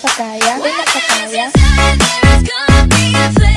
Papaya, When I close your eyes, there is gonna be a flame.